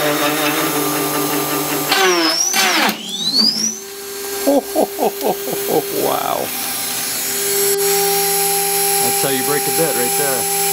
Wow. That's how you break a bit right there.